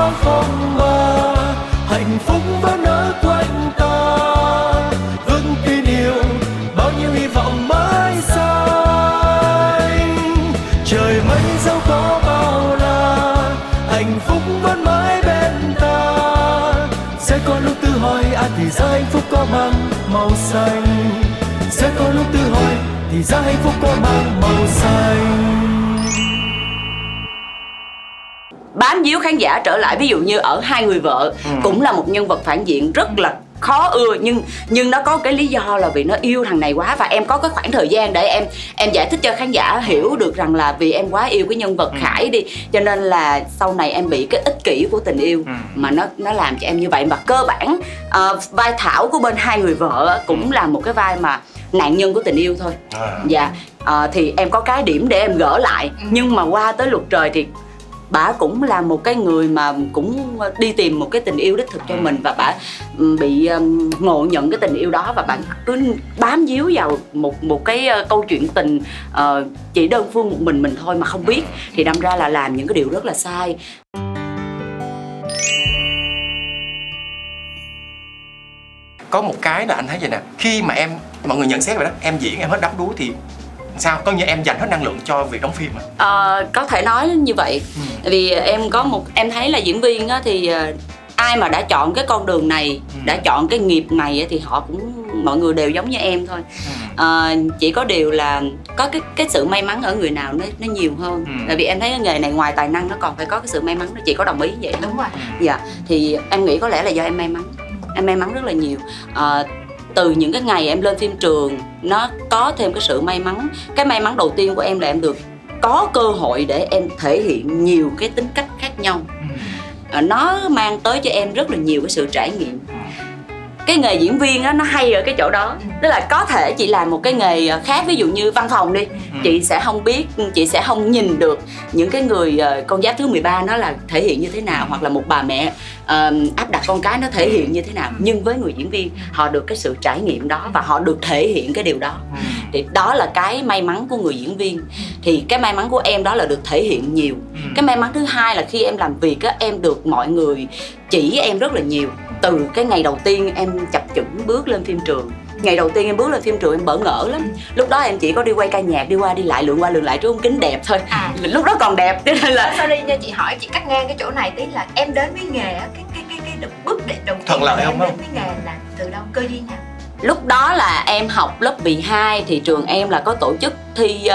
thoáng phong ba, hạnh phúc vẫn ở quanh ta, vững tin yêu bao nhiêu hy vọng mãi xanh. Trời mây dẫu có bao la, hạnh phúc vẫn mãi bên ta. Sẽ có lúc tự hỏi thì ra hạnh phúc có mang màu xanh. Sẽ có lúc tự hỏi thì ra hạnh phúc có mang màu xanh. Bám víu khán giả trở lại, ví dụ như ở Hai Người Vợ cũng là một nhân vật phản diện rất là khó ưa, nhưng nó có cái lý do là vì nó yêu thằng này quá, và em có cái khoảng thời gian để em giải thích cho khán giả hiểu được rằng là vì em quá yêu cái nhân vật Khải đi, cho nên là sau này em bị cái ích kỷ của tình yêu mà nó làm cho em như vậy. Và cơ bản vai Thảo của bên Hai Người Vợ cũng là một cái vai mà nạn nhân của tình yêu thôi. Dạ, thì em có cái điểm để em gỡ lại, nhưng mà qua tới Luật Trời thì bả cũng là một cái người mà cũng đi tìm một cái tình yêu đích thực cho mình, và bả bị ngộ nhận cái tình yêu đó, và bạn cứ bám víu vào một cái câu chuyện tình chỉ đơn phương một mình thôi mà không biết, thì đâm ra là làm những cái điều rất là sai. Có một cái là anh thấy vậy nè, khi mà mọi người nhận xét vậy đó, em diễn em hết đắm đuối thì sao? Có như em dành hết năng lượng cho việc đóng phim à? Có thể nói như vậy. Vì em thấy là diễn viên á, thì ai mà đã chọn cái con đường này, đã chọn cái nghiệp này thì họ cũng, mọi người đều giống như em thôi. Chỉ có điều là có cái sự may mắn ở người nào nó nhiều hơn. Tại vì em thấy cái nghề này ngoài tài năng nó còn phải có cái sự may mắn. Chị có đồng ý vậy không? Đúng rồi. Dạ, thì em nghĩ có lẽ là do em may mắn. Em may mắn rất là nhiều. Từ những cái ngày em lên phim trường, nó có thêm cái sự may mắn. Cái may mắn đầu tiên của em là em được có cơ hội để em thể hiện nhiều cái tính cách khác nhau. Nó mang tới cho em rất là nhiều cái sự trải nghiệm. Cái nghề diễn viên á, nó hay ở cái chỗ đó. Tức là có thể chị làm một cái nghề khác, ví dụ như văn phòng đi, chị sẽ không biết, chị sẽ không nhìn được những cái người con giáp thứ 13 nó là thể hiện như thế nào, hoặc là một bà mẹ áp đặt con cái nó thể hiện như thế nào. Nhưng với người diễn viên, họ được cái sự trải nghiệm đó và họ được thể hiện cái điều đó. Thì đó là cái may mắn của người diễn viên. Thì cái may mắn của em đó là được thể hiện nhiều. Cái may mắn thứ hai là khi em làm việc á, em được mọi người chỉ em rất là nhiều. Từ cái ngày đầu tiên em chập chững bước lên phim trường, ngày đầu tiên em bước lên phim trường em bỡ ngỡ lắm. Lúc đó em chỉ có đi quay ca nhạc, đi qua đi lại, lượn qua lượn lại trước ống kính đẹp thôi. Lúc đó còn đẹp, cho nên là sorry nha, chị hỏi, chị cắt ngang cái chỗ này tí, là em đến với nghề á, cái bước đầu tiên thuận lợi em không? đến với nghề là từ đâu, cơ duyên nào? Lúc đó là em học lớp 12 thì trường em là có tổ chức thi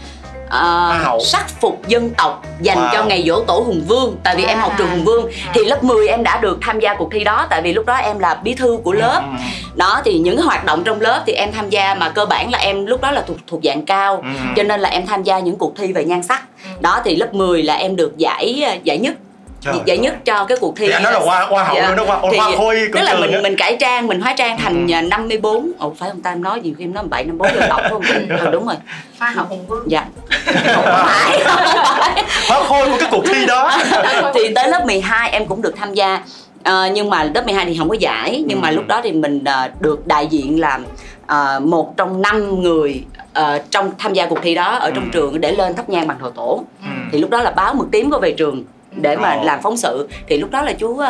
sắc phục dân tộc dành cho ngày giỗ tổ Hùng Vương. Tại vì em học trường Hùng Vương thì lớp 10 em đã được tham gia cuộc thi đó. Tại vì lúc đó em là bí thư của lớp. Đó thì những cái hoạt động trong lớp thì em tham gia, mà cơ bản là em lúc đó là thuộc dạng cao, cho nên là em tham gia những cuộc thi về nhan sắc. Đó thì lớp 10 là em được giải nhất. Giải nhất cho cái cuộc thi. Thì anh nói là hoa hậu luôn đó, hoa khôi. Tức là mình cải trang, mình hóa trang thành 54. Phải không ta, em nói gì khi em nói 7, 54 dân tộc không? Đúng rồi. Hoa hậu Hùng Vương. Dạ. Không phải. Hoa khôi của cái cuộc thi đó. Thì tới lớp 12 em cũng được tham gia. Nhưng mà lớp 12 thì không có giải. Nhưng mà lúc đó thì mình được đại diện làm một trong 5 người trong tham gia cuộc thi đó ở trong trường để lên thắp nhang bằng thờ tổ. Thì lúc đó là báo Mực Tím có về trường để mà làm phóng sự. Thì lúc đó là chú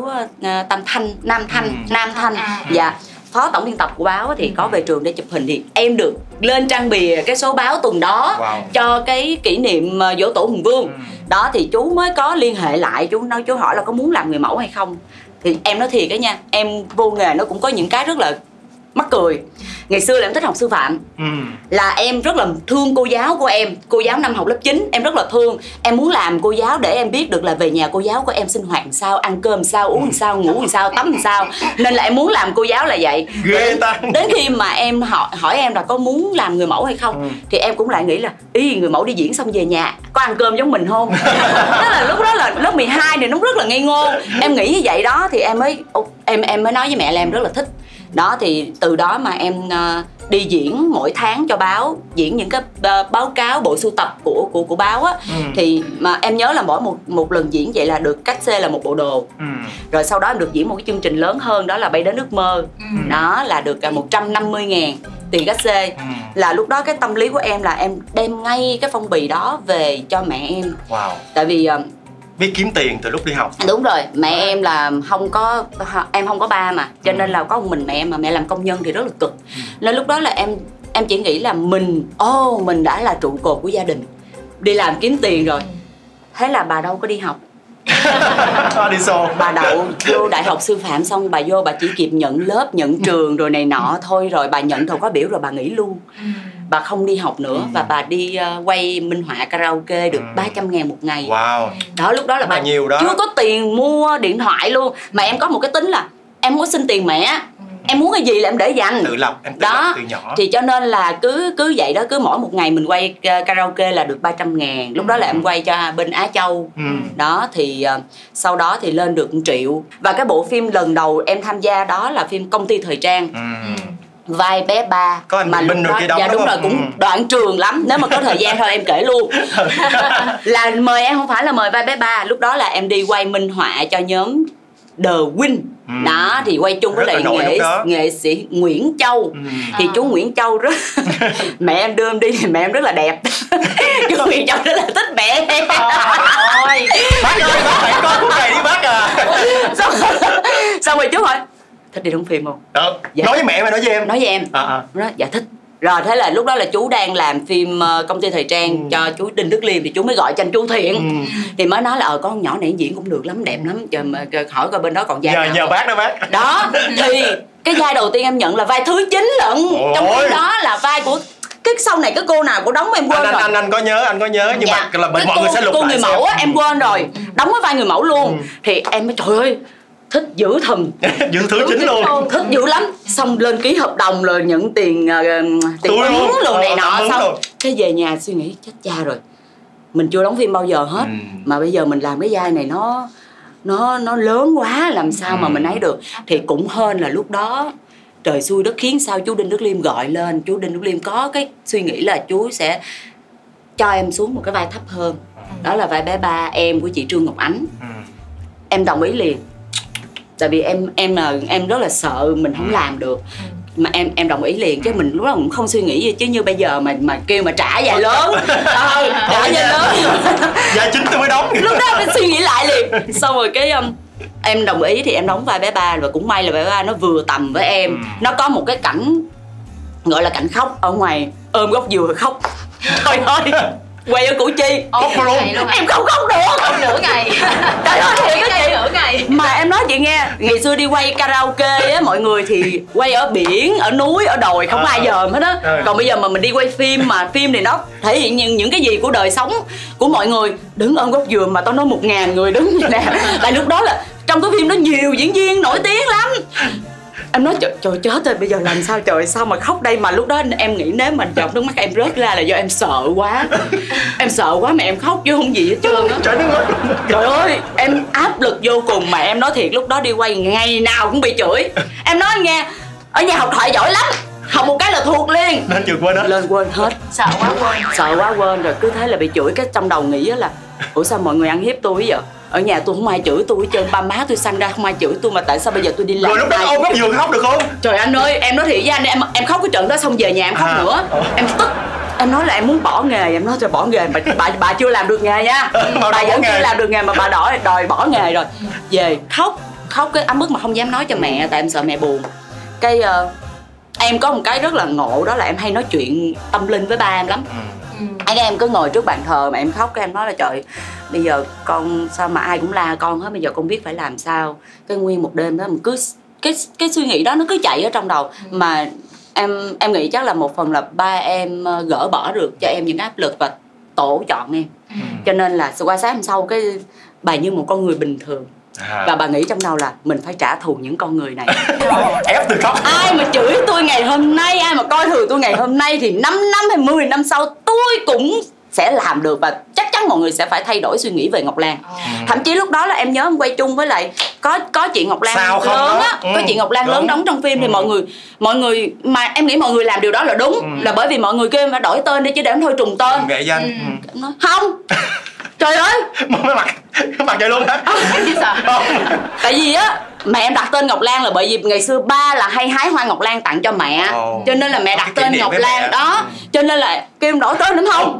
Nam Thanh dạ, phó tổng biên tập của báo thì có về trường để chụp hình. Thì em được lên trang bìa cái số báo tuần đó cho cái kỷ niệm giỗ tổ Hùng Vương. Đó thì chú mới có liên hệ lại, chú hỏi là có muốn làm người mẫu hay không. Thì em nói thiệt đó nha, em vô nghề nó cũng có những cái rất là mắc cười. Ngày xưa là em thích học sư phạm, là em rất là thương cô giáo của em, cô giáo năm học lớp 9, em rất là thương. Em muốn làm cô giáo để em biết được là về nhà cô giáo của em sinh hoạt làm sao, ăn cơm làm sao, uống làm sao, ngủ làm sao, tắm làm sao. Nên là em muốn làm cô giáo là vậy. Đến khi mà em hỏi em là có muốn làm người mẫu hay không, thì em cũng lại nghĩ là người mẫu đi diễn xong về nhà có ăn cơm giống mình không. Tức là lúc đó là lớp 12 thì nó rất là ngây ngô. Em nghĩ như vậy đó thì em mới nói với mẹ là em rất là thích. Đó thì từ đó mà em đi diễn mỗi tháng cho báo, diễn những cái báo cáo bộ sưu tập của báo á. Thì mà em nhớ là mỗi một lần diễn vậy là được cát xê là một bộ đồ. Rồi sau đó em được diễn một cái chương trình lớn hơn, đó là Bay Đến Ước Mơ. Đó là được 150.000 tiền cát xê. Là lúc đó cái tâm lý của em là em đem ngay cái phong bì đó về cho mẹ em. Tại vì biết kiếm tiền từ lúc đi học. Đúng rồi, mẹ em là em không có ba mà, cho nên là có một mình mẹ, mà mẹ làm công nhân thì rất là cực. Nên lúc đó là em chỉ nghĩ là mình đã là trụ cột của gia đình, đi làm kiếm tiền rồi. Thế là bà đâu có đi học. Đi xô. Bà đậu vô đại học sư phạm xong bà vô, bà chỉ kịp nhận lớp, nhận trường rồi này nọ thôi, rồi bà nhận thầu khóa biểu rồi bà nghỉ luôn. Bà không đi học nữa và bà đi quay minh họa karaoke được 300.000 một ngày. Wow. Đó, lúc đó là bà nhiều đó. chưa có tiền mua điện thoại luôn. Mà em có một cái tính là em không có xin tiền mẹ, em muốn cái gì là em để dành. Tự lập, em tự đó lập từ nhỏ. thì cho nên là cứ vậy đó, cứ mỗi một ngày mình quay karaoke là được 300.000. Lúc đó là em quay cho bên Á Châu. Đó thì sau đó thì lên được 1 triệu. Và cái bộ phim lần đầu em tham gia đó là phim Công ty thời trang. Vai bé Ba. Có anh mà Bình rồi kia đóng. Dạ đúng rồi, cũng đoạn trường lắm. Nếu mà có thời gian thôi em kể luôn. Là mời em không phải là mời vai bé Ba. Lúc đó là em đi quay minh họa cho nhóm The Win. Đó thì quay chung với lại nghệ sĩ Nguyễn Châu. Thì chú Nguyễn Châu rất mẹ em đưa em đi thì mẹ em rất là đẹp. Chú Nguyễn Châu rất là thích mẹ em. Ôi Bác ơi, bác phải có phút này đi bác à. Xong rồi chú hỏi thích đi đóng phim không? Dạ. Nói với mẹ mà nói với em. Nói với em. Nói dạ thích. Rồi thế là lúc đó là chú đang làm phim Công ty thời trang cho chú Đinh Đức Liêm, thì chú mới gọi cho anh Chú Thiện. Thì mới nói là con nhỏ này diễn cũng được lắm, đẹp lắm, chờ mà hỏi coi bên đó còn vai nào. Nhờ bác đó bác. Đó thì cái vai đầu tiên em nhận là vai thứ 9 lận. Trong khi đó là vai của cái sau này cái cô nào cũng đóng em quên rồi. Anh có nhớ nhưng mà là mọi người sẽ lục lại. Cô người mẫu á em quên rồi, đóng cái vai người mẫu luôn. Thì em mới trời ơi thích dữ thùm. Dữ thứ 9 luôn. Thích dữ lắm. Xong lên ký hợp đồng rồi nhận tiền uống luôn này nọ. Xong cái về nhà suy nghĩ chết cha rồi, mình chưa đóng phim bao giờ hết. Mà bây giờ mình làm cái vai này nó lớn quá, làm sao mà mình ấy được. Thì cũng hên là lúc đó trời xui đất khiến sao chú Đinh Đức Liêm gọi lên. Chú Đinh Đức Liêm có cái suy nghĩ là chú sẽ cho em xuống một cái vai thấp hơn. Đó là vai bé Ba, em của chị Trương Ngọc Ánh. Em đồng ý liền. Tại vì em rất là sợ mình không làm được. Mà em đồng ý liền, chứ mình lúc đó cũng không suy nghĩ gì. Chứ như bây giờ mà kêu mà trả dài lớn trả dài lớn dài chính tôi mới đóng. Lúc đó em suy nghĩ lại liền. Xong rồi cái em đồng ý thì em đóng vai bé Ba. Và cũng may là bé Ba nó vừa tầm với em. Nó có một cái cảnh gọi là cảnh khóc ở ngoài, ôm gốc dừa khóc. Trời ơi, quay ở Củ Chi em không khóc được. nửa ngày. Trời ơi thiệt á chị, nửa ngày. mà em nói chị nghe, ngày xưa đi quay karaoke á, mọi người thì quay ở biển, ở núi, ở đồi, không ai dòm hết á. Còn bây giờ mà mình đi quay phim, mà phim thì nó thể hiện những cái gì của đời sống của mọi người. Đứng ôm gốc dừa mà tao nói 1.000 người đứng như nè. Tại lúc đó là trong cái phim đó nhiều diễn viên nổi tiếng lắm. Em nói trời chết rồi, bây giờ làm sao trời, sao mà khóc đây. Mà lúc đó em nghĩ nếu mà giọt nước mắt em rớt ra là do em sợ quá. Em sợ quá mà em khóc chứ không gì hết trơn á. Trời ơi em áp lực vô cùng. Mà em nói thiệt lúc đó đi quay ngày nào cũng bị chửi. Em nói nghe, ở nhà học thoại giỏi lắm, học một cái là thuộc liền. Nên chưa quên hết. Lên quên hết. Sợ quá quên. Sợ quá quên rồi, cứ thế là bị chửi. Cái trong đầu nghĩ là ủa sao mọi người ăn hiếp tôi bây giờ. Ở nhà tôi không ai chửi tôi hết trơn, ba má tôi sanh ra không ai chửi tôi, mà tại sao bây giờ tôi đi làm. Rồi lúc đó ôm góc giường khóc được không? Trời anh ơi, em nói thiệt với anh, em khóc cái trận đó xong về nhà em khóc nữa. Em tức. Em nói là em muốn bỏ nghề. Em nói trời bỏ nghề, bà chưa làm được nghề nha. Bà vẫn chưa làm được nghề mà bà đòi bỏ nghề rồi. Về khóc cái ấm ức mà không dám nói cho mẹ, tại em sợ mẹ buồn. Cái em có một cái rất là ngộ, đó là em hay nói chuyện tâm linh với ba em lắm. Anh em cứ ngồi trước bàn thờ mà em khóc, cái em nói là trời bây giờ con sao mà ai cũng la con hết, bây giờ con biết phải làm sao. Cái nguyên một đêm đó mình cứ cái suy nghĩ đó nó cứ chạy ở trong đầu. Mà em nghĩ chắc là một phần là ba em gỡ bỏ được cho em những áp lực và tổ chọn em. Cho nên là qua sáng hôm sau cái bà như một con người bình thường. Và bà nghĩ trong đầu là mình phải trả thù những con người này. Ép từ khóc. Ai mà chửi tôi ngày hôm nay, ai mà coi thường tôi ngày hôm nay thì 5 năm hay 10 năm sau tôi cũng sẽ làm được. Và chắc chắn mọi người sẽ phải thay đổi suy nghĩ về Ngọc Lan. Thậm chí lúc đó là em nhớ em quay chung với lại có chị Ngọc Lan lớn á, có chị Ngọc Lan lớn đóng trong phim. Thì mọi người mà em nghĩ mọi người làm điều đó là đúng. Là bởi vì mọi người kêu em phải đổi tên đi chứ để em thôi trùng tên. Nghệ danh. Nói, không. Trời ơi. Mới mặt vậy luôn hả? Em chỉ sợ. Tại vì á Mẹ em đặt tên Ngọc Lan là bởi vì ngày xưa ba là hay hái hoa ngọc lan tặng cho mẹ, cho nên là mẹ đặt tên Ngọc Lan đó, cho nên là kêu em đổi tên đúng không?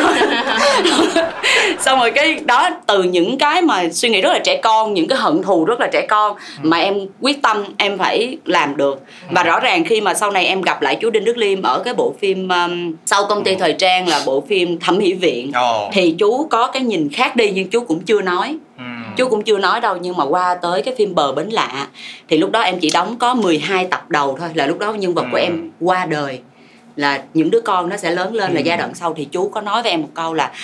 Xong rồi cái đó, từ những cái mà suy nghĩ rất là trẻ con, những cái hận thù rất là trẻ con mà em quyết tâm em phải làm được. Và rõ ràng khi mà sau này em gặp lại chú Đinh Đức Liêm ở cái bộ phim sau Công ty thời trang là bộ phim Thẩm mỹ viện, thì chú có cái nhìn khác đi nhưng chú cũng chưa nói. Chú cũng chưa nói đâu, nhưng mà qua tới cái phim Bờ Bến Lạ thì lúc đó em chỉ đóng có 12 tập đầu thôi, là lúc đó nhân vật của em qua đời, là những đứa con nó sẽ lớn lên, là giai đoạn sau thì chú có nói với em một câu là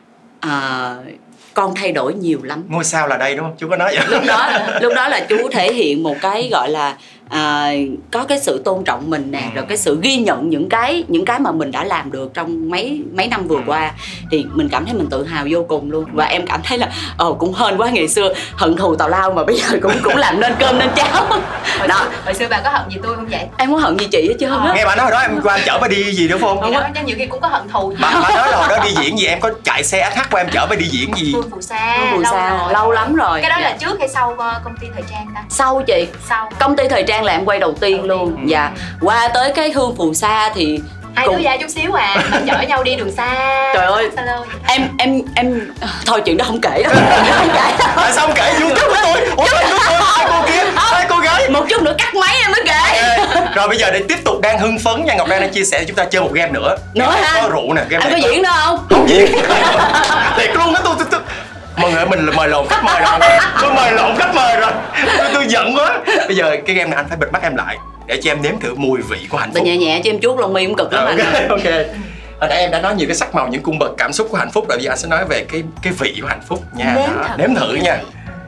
con thay đổi nhiều lắm. Ngôi sao là đây đúng không? Chú có nói vậy. Lúc đó là chú thể hiện một cái gọi là có cái sự tôn trọng mình nè, rồi cái sự ghi nhận những cái mà mình đã làm được trong mấy năm vừa qua, thì mình cảm thấy mình tự hào vô cùng luôn. Và em cảm thấy là cũng hên quá, ngày xưa hận thù tào lao mà bây giờ cũng làm nên cơm nên cháo. Hồi xưa bà có hận gì tôi không vậy? Em có hận gì chị hết chứ không? Nghe bà nói hồi đó em qua em chở bà đi gì đúng không? Đó, nhiều khi cũng có hận thù. Bà nói là hồi đó đi diễn gì em có chạy xe SH qua em chở bà đi diễn gì? Hương Phù Sa lâu lắm rồi. Cái đó là trước hay sau Công ty thời trang ta? Sau chị. Sau. Công ty thời trang là em quay đầu tiên luôn. Dạ. Qua tới cái Hương Phù Sa thì hai đứa ra chút xíu mà chở nhau đi đường xa. Trời ơi, em thôi chuyện đó không kể đâu. Tại sao không kể? YouTube của tôi. Ủa hai cô kia, hai cô gái. Một chút nữa cắt máy em mới kể. Rồi bây giờ để tiếp tục đang hưng phấn nha, Ngọc Lan đang chia sẻ chúng ta chơi một game nữa. Nữa ha? Có rượu nè, game anh này. có diễn nữa không? Không diễn. Thiệt luôn đó tôi. Mọi người mình mời lộn khách mời rồi. Tôi mời lộn khách mời rồi. Tôi giận quá. Bây giờ cái game này anh phải bịt mắt em lại để cho em nếm thử mùi vị của hạnh phúc. Nhẹ nhẹ cho em chuốt lông mi cũng cực lắm anh. Ok. Hồi nãy em đã nói nhiều cái sắc màu, những cung bậc cảm xúc của hạnh phúc rồi, bây giờ anh sẽ nói về cái vị của hạnh phúc nha. Nếm thử nha.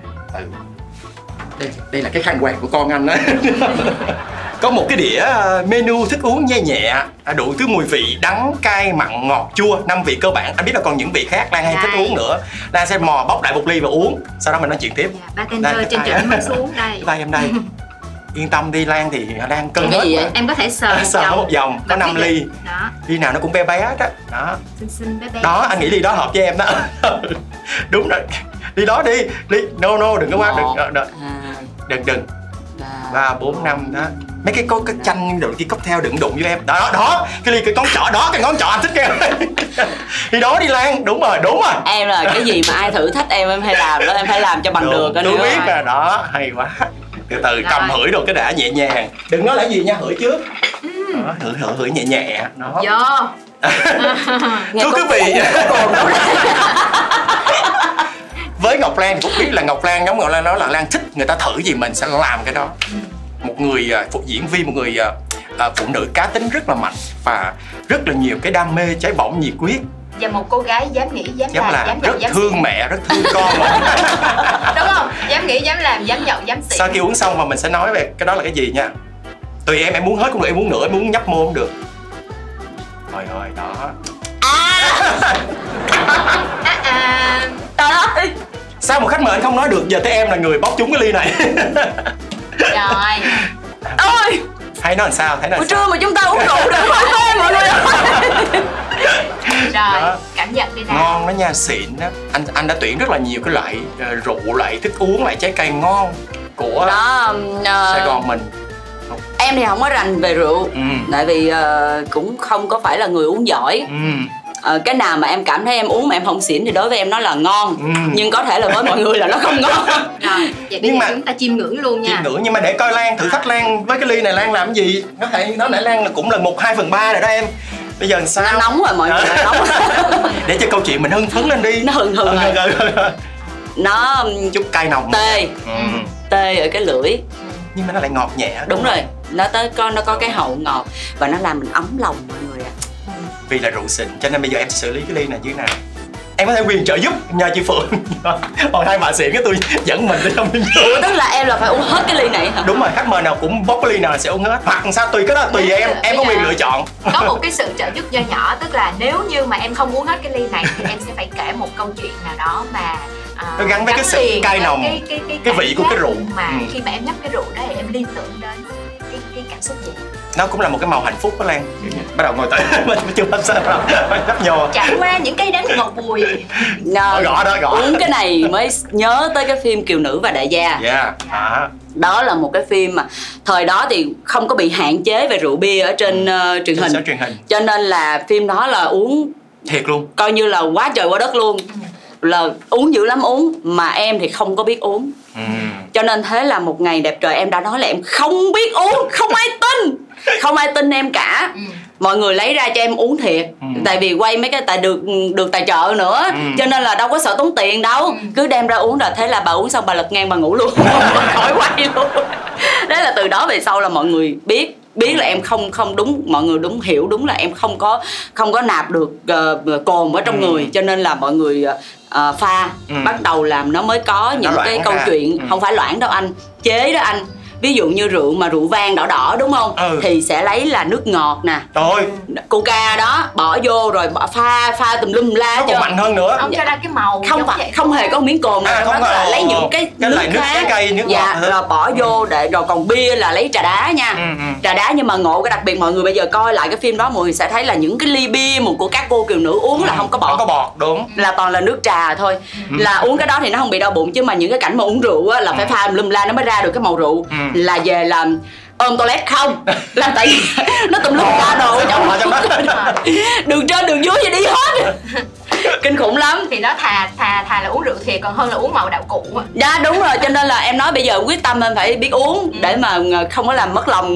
Đây là cái khăn quàng của con anh đó. Có một cái đĩa menu thức uống nhẹ nhẹ, đủ thứ mùi vị đắng, cay, mặn, ngọt, chua, 5 vị cơ bản. Anh biết là còn những vị khác Lan hay thích uống nữa. Lan sẽ mò bóc đại một ly và uống, sau đó mình nói chuyện tiếp. Bartender trên trển mới xuống đây. Vai em đây. Yên tâm đi Lan, thì Lan cân hết mà. Em có thể sờ một vòng, có 5 ly. Đó. Ly nào nó cũng bé bé đó. Đó. Xinh bé bé. Đó, anh nghĩ ly đó hợp với em đó. Đúng rồi. Ly đó đi. No, đừng có quá, đừng. 3, 4, 5 đó. Mấy cái có cái chanh rồi cái cocktail đừng đụng với em. Đó, cái ngón trỏ đó, cái ngón trỏ anh thích kêu. Đi đó đi Lan, đúng rồi. Em là cái gì mà ai thử thách em hay làm đó, em phải làm cho bằng được. Tôi biết rồi đó, hay quá. Từ cầm hửi đồ cái đã nhẹ nhàng. Đừng nói là gì nha, hửi trước. Đó, hửi nhẹ. Đó. Thưa quý vị. Với Ngọc Lan thì cũng biết là Ngọc Lan, giống Ngọc Lan nói là Lan thích người ta thử gì mình sẽ làm cái đó. Một người diễn viên, một người phụ nữ cá tính rất là mạnh và rất là nhiều cái đam mê, cháy bỏng, nhiệt huyết. Và một cô gái dám nghĩ, dám làm, rất thương mẹ, rất thương con. Đúng không? Dám nghĩ, dám làm, dám nhậu, dám xỉn. Sau khi uống xong mà mình sẽ nói về cái đó là cái gì nha. Tùy em muốn hết cũng được, em muốn nữa, em muốn nhấp môi cũng được. Rồi đó. Trời ơi, sao một khách mời anh không nói được, giờ tới em là người bóc trúng cái ly này. Rồi. ơi, hay nói làm sao, thấy nói buổi trưa mà chúng ta uống rượu được thôi mọi người ơi. Rồi, cảm nhận đi nào. Ngon đó nha, xịn đó. Anh đã tuyển rất là nhiều cái loại rượu, loại thức uống, loại trái cây ngon của đó, Sài Gòn mình. Em thì không có rành về rượu, tại vì cũng không có phải là người uống giỏi. Cái nào mà em cảm thấy em uống mà em không xỉn thì đối với em nó là ngon, nhưng có thể là với mọi người là nó không ngon. Rồi, vậy bây giờ chúng ta chiêm ngưỡng luôn nha. Chiêm ngưỡng, nhưng mà để coi Lan, thử thách Lan với cái ly này Lan làm cái gì. Có thể nó nãy Lan là cũng là 1/2/3 rồi đó em. Bây giờ sao? Nó nóng rồi mọi người, nóng. Để cho câu chuyện mình hưng phấn lên đi. Nó hừng rồi. Nó chút cay nồng. Tê ở cái lưỡi. Nhưng mà nó lại ngọt nhẹ. Đúng rồi, nó có cái hậu ngọt và nó làm mình ấm lòng mọi người ạ. Vì là rượu xịn cho nên bây giờ em sẽ xử lý cái ly này như thế nào. Em có thể quyền trợ giúp nha chị Phượng. Còn hai bà xịn cái tôi dẫn mình tới trong. Tức là em là phải uống hết cái ly này hả? Đúng rồi, khách mời nào cũng bóc cái ly nào là sẽ uống hết. Hoặc sao tùy, cái đó tùy em có quyền lựa chọn. Có một cái sự trợ giúp nho nhỏ, tức là nếu như mà em không uống hết cái ly này thì em sẽ phải kể một câu chuyện nào đó mà nó gắn với cái sự cay nồng, cái vị của cái rượu. Mà khi mà em nhấp cái rượu đó thì em liên tưởng đến cái cảm xúc gì? nó cũng là một cái màu hạnh phúc đó Lan. Bắt đầu ngồi tới mình chưa bắt sao đâu, nhấp nhô. Trải qua những cây đắng ngọt bùi. Gõ đó, gõ. Uống cái này mới nhớ tới cái phim Kiều Nữ và Đại Gia. Đó là một cái phim mà thời đó thì không có bị hạn chế về rượu bia ở trên truyền hình. Cho nên là phim đó là uống thiệt luôn, coi như là quá trời quá đất luôn. Là uống dữ lắm uống, mà em thì không có biết uống. Cho nên thế là một ngày đẹp trời em đã nói là em không biết uống, không ai tin. Không ai tin em cả. Mọi người lấy ra cho em uống thiệt. Tại vì quay mấy cái được tài trợ nữa. Cho nên là đâu có sợ tốn tiền đâu. Cứ đem ra uống rồi. Thế là bà uống xong bà lật ngang bà ngủ luôn. Khỏi quay luôn. Thế là từ đó về sau là mọi người biết là em không đúng, mọi người hiểu đúng là em không có nạp được cồn ở trong người. Cho nên là mọi người pha bắt đầu làm nó mới có những cái câu chuyện. Không phải loãng đâu anh, chế đó anh. Ví dụ như rượu mà rượu vang đỏ đỏ đúng không? Thì sẽ lấy là nước ngọt nè, coca đó bỏ vô rồi pha tùm lum la cho mạnh hơn nữa. Ông cho ra cái màu không hề có miếng cồn nào. Nó là lấy những cái nước khác, cây, nước ngọt rồi bỏ vô để rồi còn bia là lấy trà đá nha. Trà đá, nhưng mà ngộ cái đặc biệt mọi người bây giờ coi lại cái phim đó mọi người sẽ thấy là những cái ly bia của các cô kiều nữ uống là không có bọt, đúng, là toàn là nước trà thôi. Là uống cái đó thì nó không bị đau bụng, chứ mà những cái cảnh mà uống rượu á là phải pha lum la nó mới ra được cái màu rượu. Là về làm ôm toilet không, là tại vì nó tùm lum la đồ trong đường trên đường dưới gì đi hết. Kinh khủng lắm. Thì nó thà là uống rượu thiệt còn hơn là uống màu đạo cụ. Dạ đúng rồi, cho nên là em nói bây giờ quyết tâm em phải biết uống để mà không có làm mất lòng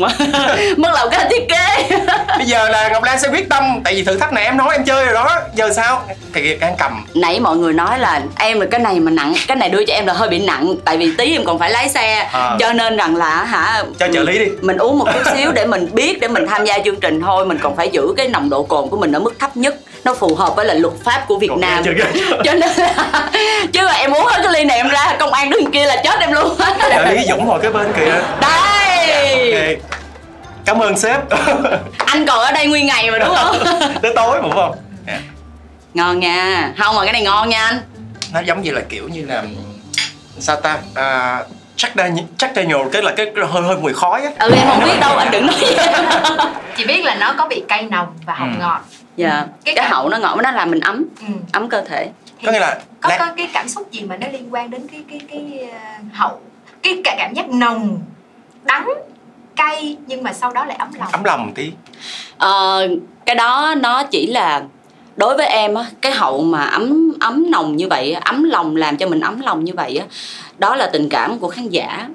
cái thiết kế. Bây giờ là Ngọc Lan sẽ quyết tâm, tại vì thử thách này em nói em chơi rồi đó, giờ sao? Thì em cầm. Nãy mọi người nói là em là cái này mà nặng, cái này đưa cho em là hơi bị nặng, tại vì tí em còn phải lái xe, cho nên rằng là cho trợ lý đi. Mình uống một chút xíu để mình biết, để mình tham gia chương trình thôi, mình còn phải giữ cái nồng độ cồn của mình ở mức thấp nhất, nó phù hợp với lại luật pháp của Việt Nam. Cho nên là chứ mà em uống hết cái ly này em ra công an đứng kia là chết em luôn. Trợ lý Dũng ngồi cái bên kìa. Đây. Okay. Cảm ơn sếp. Anh còn ở đây nguyên ngày mà đúng không? Tới tối mà đúng không? Ngon nha. Không mà cái này ngon nha anh. Nó giống như là kiểu như là sao ta? Chắc Daniel cái hơi mùi khói á. Em không biết đâu, anh đừng nói gì. Chỉ biết là nó có vị cay nồng và hậu ngọt. Dạ. Cái hậu nó ngọt, nó làm mình ấm cơ thể. Có nghĩa là có cái cảm xúc gì mà nó liên quan đến cái hậu, cái cảm giác nồng, đắng, cay nhưng mà sau đó lại ấm lòng. Ấm lòng một tí. Cái đó nó chỉ là đối với em á, cái hậu mà ấm nồng như vậy, ấm lòng, làm cho mình ấm lòng như vậy á, đó là tình cảm của khán giả.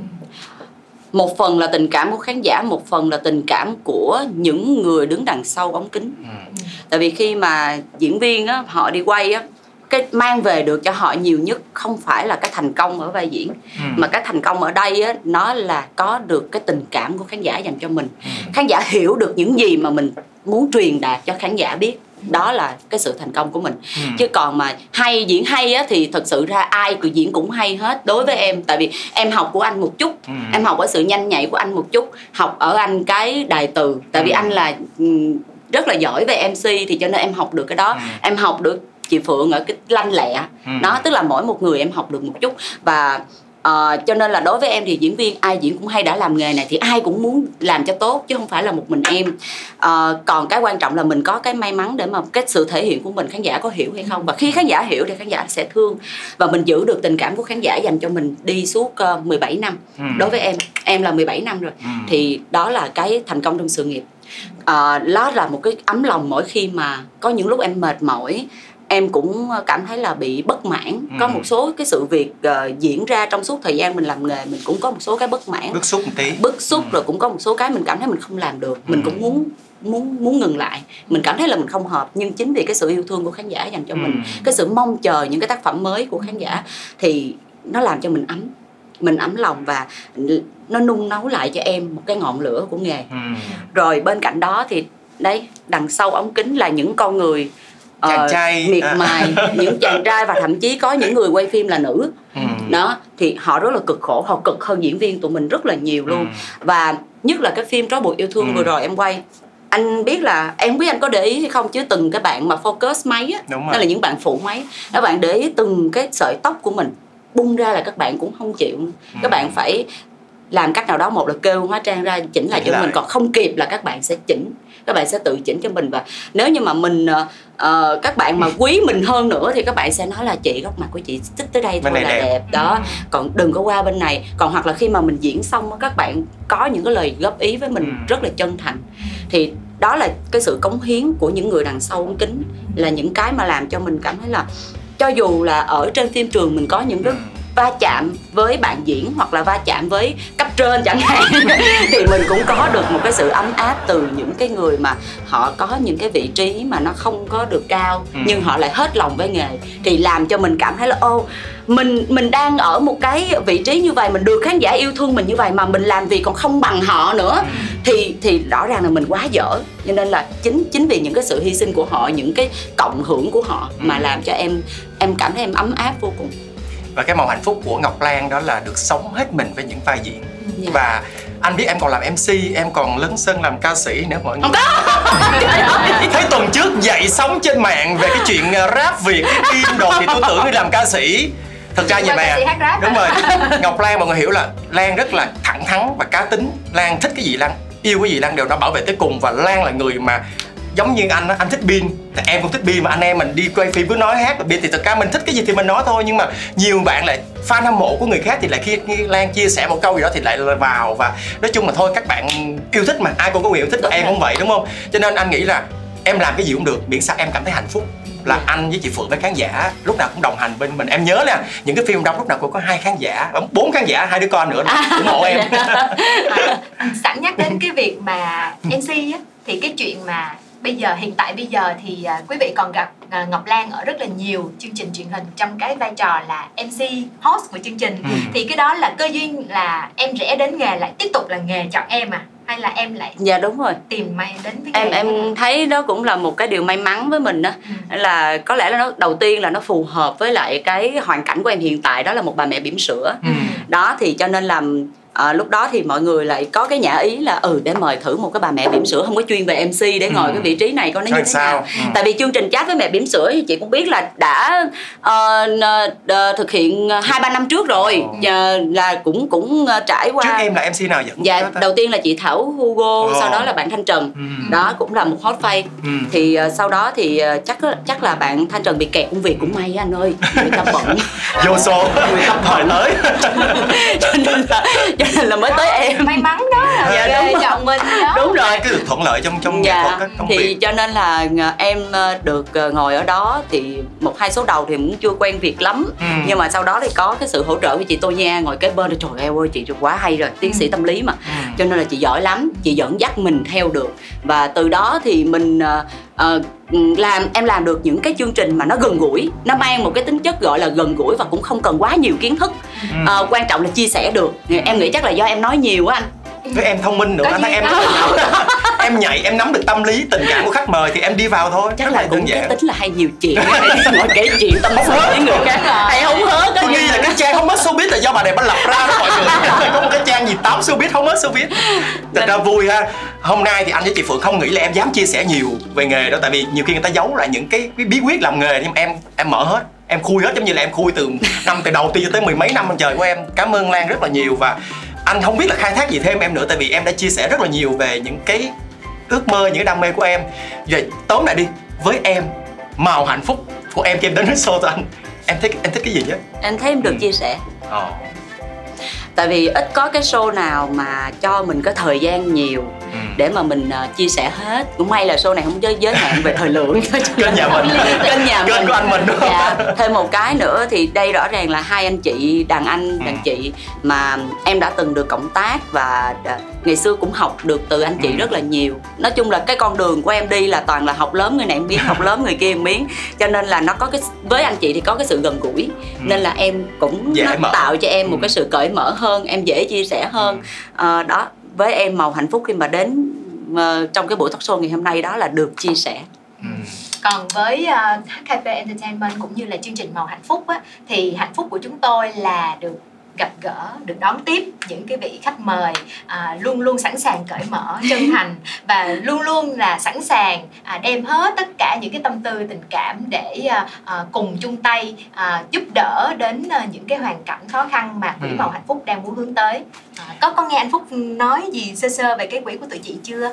Một phần là tình cảm của khán giả, một phần là tình cảm của những người đứng đằng sau ống kính. Tại vì khi mà diễn viên á, họ đi quay á, cái mang về được cho họ nhiều nhất không phải là cái thành công ở vai diễn, mà cái thành công ở đây á, nó là có được cái tình cảm của khán giả dành cho mình. Khán giả hiểu được những gì mà mình muốn truyền đạt cho khán giả biết. Đó là cái sự thành công của mình. Chứ còn mà diễn hay á, thì thật sự ra ai diễn cũng hay hết đối với em. Tại vì em học của anh một chút, em học ở sự nhanh nhạy của anh một chút, học ở anh cái đài từ. Tại vì anh là rất là giỏi về MC, thì cho nên em học được cái đó. Em học được chị Phượng ở cái lanh lẹ. Đó, tức là mỗi một người em học được một chút. Và cho nên là đối với em thì diễn viên ai diễn cũng hay, đã làm nghề này thì ai cũng muốn làm cho tốt, chứ không phải là một mình em. Còn cái quan trọng là mình có cái may mắn để mà cái sự thể hiện của mình khán giả có hiểu hay không. Và khi khán giả hiểu thì khán giả sẽ thương, và mình giữ được tình cảm của khán giả dành cho mình đi suốt 17 năm. Đối với em là 17 năm rồi. Thì đó là cái thành công trong sự nghiệp. Đó là một cái ấm lòng mỗi khi mà có những lúc em mệt mỏi, em cũng cảm thấy là bị bất mãn. Có một số cái sự việc diễn ra trong suốt thời gian mình làm nghề, mình cũng có một số cái bất mãn, bức xúc một tí, rồi cũng có một số cái mình cảm thấy mình không làm được, mình cũng muốn ngừng lại, mình cảm thấy là mình không hợp. Nhưng chính vì cái sự yêu thương của khán giả dành cho mình, cái sự mong chờ những cái tác phẩm mới của khán giả, thì nó làm cho mình ấm lòng, và nó nung nấu lại cho em một cái ngọn lửa của nghề. Rồi bên cạnh đó thì đấy, đằng sau ống kính là những con người chàng trai miệt mài, những chàng trai, và thậm chí có những người quay phim là nữ. Đó, thì họ rất là cực khổ, họ cực hơn diễn viên tụi mình rất là nhiều luôn. Và nhất là cái phim Trói buộc yêu thương vừa rồi em quay, anh biết là, em không biết anh có để ý hay không, chứ từng cái bạn mà focus máy á, đó là những bạn phụ máy, các bạn để ý từng cái sợi tóc của mình bung ra là các bạn cũng không chịu. Các bạn phải làm cách nào đó, một là kêu hóa trang ra chỉnh lại cho mình, còn không kịp là các bạn sẽ chỉnh, các bạn sẽ tự chỉnh cho mình. Và nếu như mà mình các bạn mà quý mình hơn nữa thì các bạn sẽ nói là chị, góc mặt của chị thích tới đây thôi là đẹp đó, còn đừng có qua bên này. Còn hoặc là khi mà mình diễn xong các bạn có những cái lời góp ý với mình rất là chân thành, thì đó là cái sự cống hiến của những người đằng sau ống kính, là những cái mà làm cho mình cảm thấy là cho dù là ở trên phim trường mình có những cái va chạm với bạn diễn hoặc là va chạm với cấp trên chẳng hạn thì mình cũng có được một cái sự ấm áp từ những cái người mà họ có những cái vị trí mà nó không có được cao nhưng họ lại hết lòng với nghề, thì làm cho mình cảm thấy là ô, mình đang ở một cái vị trí như vậy, mình được khán giả yêu thương mình như vậy mà mình làm việc còn không bằng họ nữa thì rõ ràng là mình quá dở. Cho nên là chính vì những cái sự hy sinh của họ, những cái cộng hưởng của họ mà làm cho em cảm thấy em ấm áp vô cùng. Và cái màu hạnh phúc của Ngọc Lan đó là được sống hết mình với những vai diễn. Và anh biết em còn làm MC, em còn lấn sân làm ca sĩ nữa mọi người. Thấy tuần trước dậy sóng trên mạng về cái chuyện rap Việt, cái phim đồ thì tôi tưởng đi làm ca sĩ. Thật ra vậy nè, đúng rồi. Ngọc Lan mọi người hiểu là Lan rất là thẳng thắn và cá tính. Lan thích cái gì Lan yêu cái gì Lan đều đã bảo vệ tới cùng. Và Lan là người mà giống như anh thích Bin, em cũng thích Bin, mà anh em mình đi quay phim cứ nói hát và Bin thì thật ra mình thích cái gì thì mình nói thôi. Nhưng mà nhiều bạn lại fan hâm mộ của người khác thì lại khi Lan chia sẻ một câu gì đó thì lại vào. Và nói chung là thôi, các bạn yêu thích mà, ai cũng có quyền yêu thích, em cũng vậy đúng không? Cho nên anh nghĩ là em làm cái gì cũng được, miễn sao em cảm thấy hạnh phúc. Là anh với chị Phượng với khán giả lúc nào cũng đồng hành bên mình. Em nhớ là những cái phim đông lúc nào cũng có 2 khán giả, 4 khán giả, 2 đứa con nữa ủng hộ em. Sẵn nhắc đến cái việc mà MC á, thì cái chuyện mà hiện tại bây giờ thì quý vị còn gặp Ngọc Lan ở rất là nhiều chương trình truyền hình trong cái vai trò là MC host của chương trình. Thì cái đó là cơ duyên là em rẽ đến nghề, lại tiếp tục là nghề chọn em à? Hay là em lại dạ đúng rồi tìm may đến với em thấy đó cũng là một cái điều may mắn với mình đó. Là có lẽ là nó đầu tiên là nó phù hợp với lại cái hoàn cảnh của em hiện tại, đó là một bà mẹ bỉm sữa. Đó thì cho nên là lúc đó thì mọi người lại có cái nhã ý là để mời thử một cái bà mẹ bỉm sữa không có chuyên về MC để ngồi cái vị trí này coi nó như thế nào. Tại vì chương trình Chat với mẹ bỉm sữa thì chị cũng biết là đã thực hiện 2-3 năm trước rồi. Là cũng trải qua. Trước em là MC nào dẫn? Dạ đầu tiên là chị Thảo Hugo, sau đó là bạn Thanh Trần. Đó cũng là một hot face. Thì sau đó thì chắc là bạn Thanh Trần bị kẹt công việc, cũng may anh ơi, người ta bận vô số người ta thời tới cho nên là mới tới em. May mắn đó là dạ, chọn mình đó. Đúng rồi, cái được thuận lợi trong nghệ thuật các công thì việc. cho nên là em được ngồi ở đó thì 1-2 số đầu thì cũng chưa quen việc lắm. Nhưng mà sau đó thì có cái sự hỗ trợ của chị Tô Nha ngồi kế bên, trời ơi chị quá hay rồi, tiến sĩ tâm lý mà. Cho nên là chị giỏi lắm, chị dẫn dắt mình theo được. Và từ đó thì mình em làm được những cái chương trình mà nó gần gũi, nó mang một cái tính chất gọi là gần gũi và cũng không cần quá nhiều kiến thức. Quan trọng là chia sẻ được. Em nghĩ chắc là do em nói nhiều á anh. Với em thông minh nữa, anh thấy em rất là nhạy. Em nhạy, em nắm được tâm lý, tình cảm của khách mời thì em đi vào thôi. Chắc là cũng cái tính là hay nhiều chuyện, ngồi kể chuyện tâm sự với người khác, hay không hết. Tôi nghi là cái trang không hết showbiz là do bà này bà lập ra đó mọi người. Có một cái trang gì 8 showbiz không hết showbiz. Thật ra vui ha. Hôm nay thì anh với chị Phượng không nghĩ là em dám chia sẻ nhiều về nghề đó, tại vì nhiều khi người ta giấu lại những cái bí quyết làm nghề, nhưng mà em mở hết. Em khui hết, giống như là em khui từ đầu tiên cho tới 10 mấy năm trời của em. Cảm ơn Lan rất là nhiều. Và anh không biết là khai thác gì thêm em nữa, tại vì em đã chia sẻ rất là nhiều về những cái ước mơ, những cái đam mê của em. Vậy tóm lại đi, với em, màu hạnh phúc của em khi em đến với show của anh, em thích cái gì nhất? Em thấy em được chia sẻ. Tại vì ít có cái show nào mà cho mình có thời gian nhiều để mà mình chia sẻ hết. Cũng may là show này không giới hạn về thời lượng. Kênh nhà mình, kênh của anh mình đúng không? Dạ. Thêm một cái nữa thì đây rõ ràng là 2 anh chị, đàn chị mà em đã từng được cộng tác và ngày xưa cũng học được từ anh chị rất là nhiều. Nói chung là cái con đường của em đi là toàn là học lớn người này miếng, học lớn người kia miếng. Cho nên là nó có cái, với anh chị thì có cái sự gần gũi. Nên là em cũng tạo cho em một cái sự cởi mở hơn, em dễ chia sẻ hơn. Đó, với em màu hạnh phúc khi mà đến trong cái buổi talk show ngày hôm nay đó là được chia sẻ. Còn với HKP Entertainment cũng như là chương trình Màu Hạnh Phúc á, thì hạnh phúc của chúng tôi là được gặp gỡ, được đón tiếp những cái vị khách mời luôn luôn sẵn sàng cởi mở, chân thành và luôn luôn là sẵn sàng đem hết tất cả những cái tâm tư tình cảm để cùng chung tay giúp đỡ đến những cái hoàn cảnh khó khăn mà Quỹ Màu Hạnh Phúc đang muốn hướng tới. Có nghe anh Phúc nói gì sơ sơ về cái quỹ của tụi chị chưa?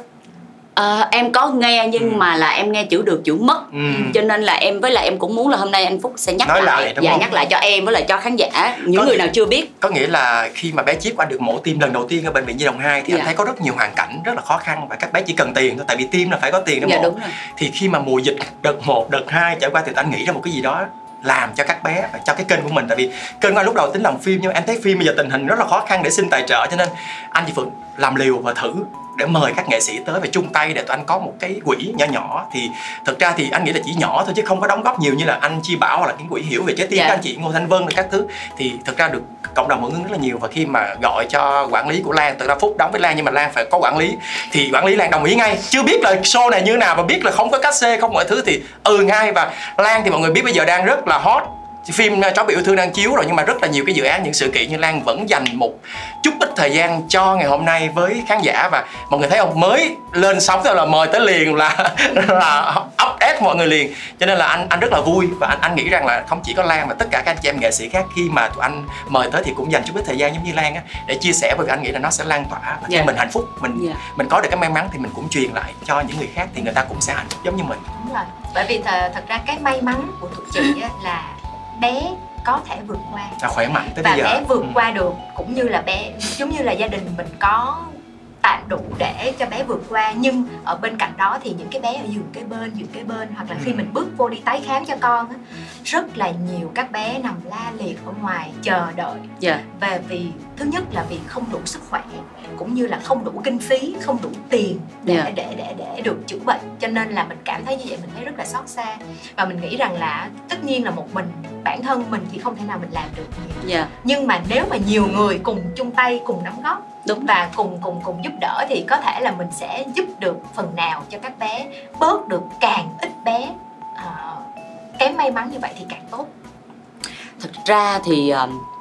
Em có nghe nhưng mà là em nghe chữ được chữ mất, cho nên là em với lại em cũng muốn là hôm nay anh Phúc sẽ nhắc lại nhắc lại cho em với lại cho khán giả, những người nào chưa biết. Có nghĩa là khi mà bé Chip qua được mổ tim lần đầu tiên ở bệnh viện Nhi đồng 2 thì anh thấy có rất nhiều hoàn cảnh rất là khó khăn và các bé chỉ cần tiền thôi, tại vì tim là phải có tiền để mổ. Thì khi mà mùa dịch đợt 1, đợt 2 trải qua thì anh nghĩ ra một cái gì đó làm cho các bé và cho cái kênh của mình. Tại vì kênh của anh lúc đầu tính làm phim, nhưng mà em thấy phim bây giờ tình hình rất là khó khăn để xin tài trợ, cho nên anh chỉ Phượng làm liều và thử để mời các nghệ sĩ tới và chung tay để tụi anh có một cái quỹ nhỏ nhỏ. Thì thực ra thì anh nghĩ là chỉ nhỏ thôi chứ không có đóng góp nhiều như là anh Chi Bảo hoặc là cái quỹ Hiểu Về Trái Tim các anh chị Ngô Thanh Vân và các thứ. Thì thực ra được cộng đồng hưởng ứng rất là nhiều. Và khi mà gọi cho quản lý của Lan, thực ra Phúc đóng với Lan nhưng mà Lan phải có quản lý, thì quản lý Lan đồng ý ngay, chưa biết là show này như thế nào và biết là không có cát xê không mọi thứ thì ngay. Và Lan thì mọi người biết bây giờ đang rất là hot, phim Chó Bị Yêu Thương đang chiếu rồi, nhưng mà rất là nhiều cái dự án, những sự kiện, như Lan vẫn dành một chút ít thời gian cho ngày hôm nay với khán giả. Và mọi người thấy không, mới lên sóng thôi là mời tới liền, là update mọi người liền. Cho nên là anh rất là vui và anh nghĩ rằng là không chỉ có Lan mà tất cả các anh chị em nghệ sĩ khác khi mà tụi anh mời tới thì cũng dành chút ít thời gian giống như Lan á, để chia sẻ, bởi vì anh nghĩ là nó sẽ lan tỏa. Và khi mình hạnh phúc, mình có được cái may mắn thì mình cũng truyền lại cho những người khác thì người ta cũng sẽ hạnh phúc giống như mình. Đúng rồi, bởi vì thật ra cái may mắn của tụi chị là bé có thể vượt qua, khỏe mạnh tới và bây giờ. bé vượt qua được, cũng như là bé giống như là gia đình mình có tạm đủ để cho bé vượt qua. Nhưng ở bên cạnh đó thì những cái bé ở giường kế bên hoặc là khi mình bước vô đi tái khám cho con á, rất là nhiều các bé nằm la liệt ở ngoài chờ đợi. Và vì thứ nhất là vì không đủ sức khỏe, cũng như là không đủ kinh phí, không đủ tiền để được chữa bệnh. Cho nên là mình cảm thấy như vậy, mình thấy rất là xót xa. Và mình nghĩ rằng là tất nhiên là một mình, bản thân mình thì không thể nào mình làm được nhiều. Nhưng mà nếu mà nhiều người cùng chung tay, cùng đóng góp và cùng giúp đỡ thì có thể là mình sẽ giúp được phần nào cho các bé, bớt được càng ít bé kém may mắn như vậy thì càng tốt. Thực ra thì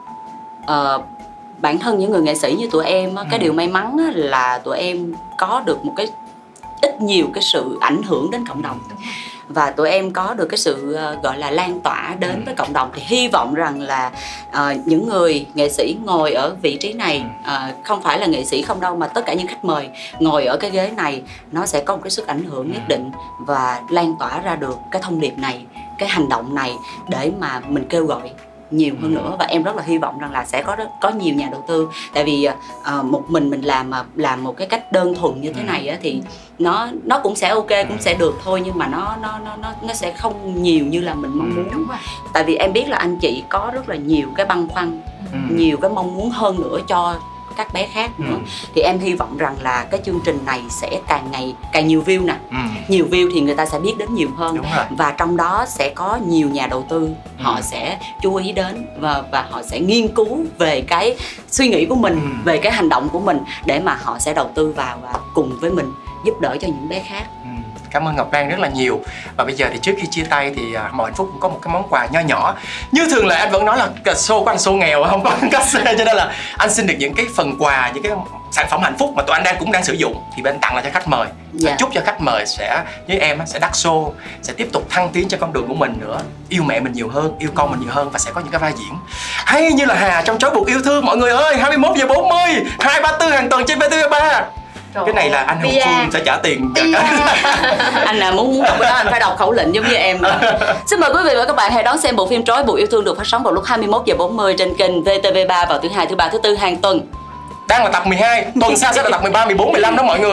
bản thân những người nghệ sĩ như tụi em cái điều may mắn là tụi em có được một cái ít nhiều cái sự ảnh hưởng đến cộng đồng, và tụi em có được cái sự gọi là lan tỏa đến với cộng đồng. Thì hy vọng rằng là những người nghệ sĩ ngồi ở vị trí này, không phải là nghệ sĩ không đâu, mà tất cả những khách mời ngồi ở cái ghế này, nó sẽ có một cái sức ảnh hưởng nhất định và lan tỏa ra được cái thông điệp này, cái hành động này để mà mình kêu gọi nhiều hơn nữa. Và em rất là hy vọng rằng là sẽ có nhiều nhà đầu tư. Tại vì một mình làm một cái cách đơn thuần như thế này á, thì nó cũng sẽ ok, cũng sẽ được thôi, nhưng mà nó sẽ không nhiều như là mình mong muốn. Tại vì em biết là anh chị có rất là nhiều cái băn khoăn, nhiều cái mong muốn hơn nữa cho các bé khác nữa. Thì em hy vọng rằng là cái chương trình này sẽ càng ngày càng nhiều view nè. Nhiều view thì người ta sẽ biết đến nhiều hơn. Và trong đó sẽ có nhiều nhà đầu tư, họ sẽ chú ý đến và họ sẽ nghiên cứu về cái suy nghĩ của mình, về cái hành động của mình, để mà họ sẽ đầu tư vào và cùng với mình giúp đỡ cho những bé khác. Cảm ơn Ngọc Lan rất là nhiều. Và bây giờ thì trước khi chia tay thì Màu Hạnh Phúc cũng có một cái món quà nho nhỏ. Như thường lệ anh vẫn nói là show của anh show nghèo, không có cát xê, cho nên là anh xin được những cái phần quà, những cái sản phẩm hạnh phúc mà tụi anh cũng đang sử dụng thì bên tặng lại cho khách mời. Chúc cho khách mời sẽ với em sẽ đắt show, sẽ tiếp tục thăng tiến cho con đường của mình nữa, yêu mẹ mình nhiều hơn, yêu con mình nhiều hơn, và sẽ có những cái vai diễn hay như là Hà trong Trói Buộc Yêu Thương. Mọi người ơi, 21h40 234 hàng tuần trên VTV3. Cái này là anh Hồng Phương sẽ trả tiền. Anh là muốn đọc cái đó anh phải đọc khẩu lệnh giống như em. Xin mời quý vị và các bạn hãy đón xem bộ phim Trói Buộc Yêu Thương được phát sóng vào lúc 21h40 trên kênh VTV3 vào thứ Hai, thứ Ba, thứ Tư hàng tuần. Đang là tập 12, tuần sau sẽ là tập 13, 14, 15 đó mọi người.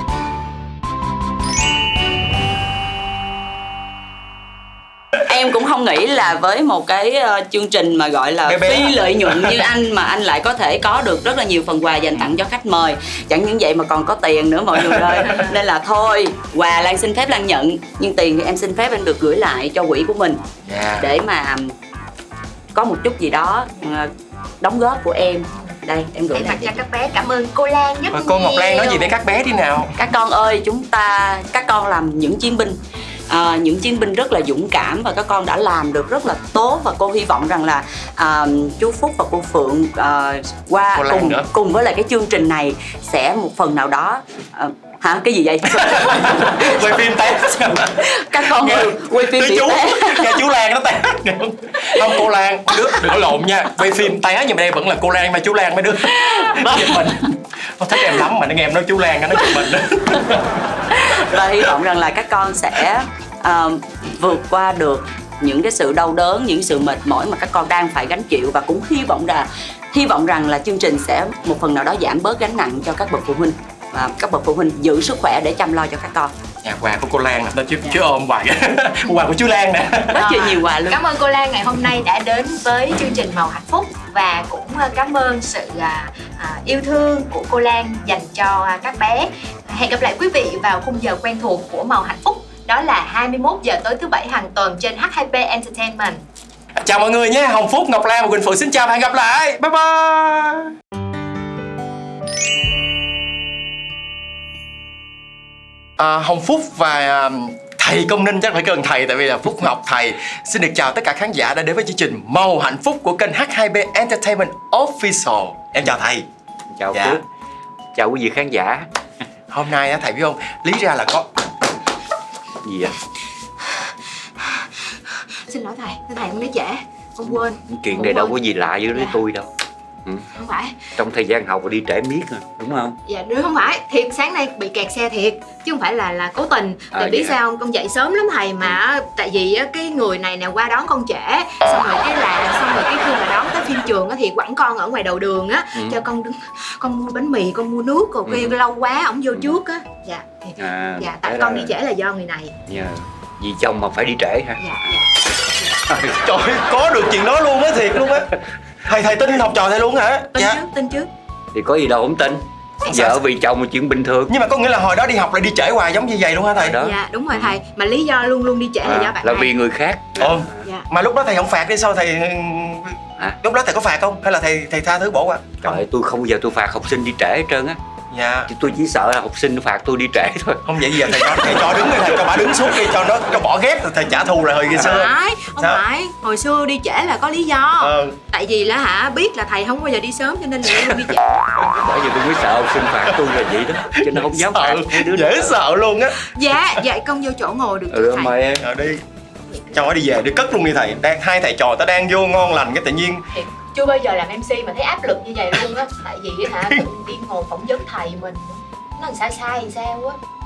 Em cũng không nghĩ là với một cái chương trình mà gọi là phi lợi nhuận như anh mà anh lại có thể có được rất là nhiều phần quà dành tặng cho khách mời. Chẳng những vậy mà còn có tiền nữa mọi người ơi. Nên là thôi, quà Lan xin phép Lan nhận, nhưng tiền thì em xin phép anh được gửi lại cho quỹ của mình, để mà có một chút gì đó đóng góp của em. Đây, em gửi lại cho các bé. Cảm ơn cô Lan rất nhiều. Cô Ngọc Lan nói gì với các bé đi nào. Các con ơi, các con làm những chiến binh. những chiến binh rất là dũng cảm và các con đã làm được rất là tốt, và cô hy vọng rằng là chú Phúc và cô Phượng qua cùng với lại cái chương trình này sẽ một phần nào đó hả cái gì vậy? Quay phim té các con quay phim bị té. Nghe chú Lan nó té không, cô Lan đừng có lộn nha, quay phim té nhưng mà đây vẫn là cô Lan mà chú Lan mấy đứa giật mình. Nó thấy em lắm mà nó nghe em nói chú Lan nó giật mình. Và hy vọng rằng là các con sẽ vượt qua được những cái sự đau đớn, những sự mệt mỏi mà các con đang phải gánh chịu, và cũng hy vọng rằng là chương trình sẽ một phần nào đó giảm bớt gánh nặng cho các bậc phụ huynh, và các bậc phụ huynh giữ sức khỏe để chăm lo cho các con. Quà của cô Lan nè, chứ ôm hoài. Quà của chú Lan nè. Rất là nhiều quà luôn. Cảm ơn cô Lan ngày hôm nay đã đến với chương trình Màu Hạnh Phúc, và cũng cảm ơn sự yêu thương của cô Lan dành cho các bé. Hẹn gặp lại quý vị vào khung giờ quen thuộc của Màu Hạnh Phúc, đó là 21 giờ tối thứ Bảy hàng tuần trên H2P Entertainment. Chào mọi người nhé, Hồng Phúc, Ngọc Lan và Quỳnh Phượng xin chào và hẹn gặp lại. Bye bye. Hồng Phúc và thầy Công Ninh, chắc phải kêu thầy tại vì là Phúc học thầy. Xin được chào tất cả khán giả đã đến với chương trình Màu Hạnh Phúc của kênh H2P Entertainment Official. Em chào thầy. Chào Phúc. Chào quý vị khán giả. Hôm nay thầy biết không, lý ra là có gì vậy? Xin lỗi thầy không nói trễ, con quên. Chuyện này đâu có gì lạ với tôi đâu. Không phải. Trong thời gian học đi trễ miết rồi, đúng không? Dạ đúng, không phải. Thiệt sáng nay bị kẹt xe thiệt, chứ không phải là cố tình. Tại biết sao không? Con dậy sớm lắm thầy, mà tại vì cái người này nè qua đón con trễ, xong rồi cái khi mà đón tới phim trường thì quẳng con ở ngoài đầu đường á, cho con đứng, con mua bánh mì, con mua nước, rồi kêu lâu quá ổng vô trước á. Dạ. Dạ, tại con đi trễ là do người này. Dạ. Vì chồng mà phải đi trễ hả? Dạ. Trời ơi, có được chuyện đó luôn á, thiệt luôn á. Thầy tin học trò thầy luôn hả? Tin trước. Thì có gì đâu không tin. Vợ vì chồng là chuyện bình thường. Nhưng mà có nghĩa là hồi đó đi học lại đi trễ hoài giống như vậy luôn hả thầy? Đó. Dạ đúng rồi thầy. Mà lý do luôn luôn đi trễ là do bạn là này. vì người khác. Dạ. Mà lúc đó thầy không phạt đi sao thầy? Lúc đó thầy có phạt không? Hay là thầy tha thứ bỏ qua? Trời ơi, tôi không bao giờ tôi phạt học sinh đi trễ hết trơn á. Dạ. Tôi chỉ sợ là học sinh phạt tôi đi trễ thôi. Không vậy giờ thầy cho đứng đi, thầy cho bà đứng xuống đi, cho bỏ ghét rồi thầy trả thù lại hồi kia xưa. Không phải, hồi xưa đi trễ là có lý do. Tại vì là biết là thầy không bao giờ đi sớm cho nên là luôn đi trễ. Bởi vì tôi mới sợ học sinh phạt tôi là vậy đó, cho nên không dám phạt mấy đứa. Dễ sợ luôn á. Dạ, vậy con vô chỗ ngồi được thầy. Mời em. Đi. Cho nó đi về, đi cất luôn đi thầy. Hai thầy trò ta đang vô ngon lành cái tự nhiên. Chưa bao giờ làm MC mà thấy áp lực như vậy luôn á. Tại vì tự đi ngồi phỏng vấn thầy mình nó sai sao á.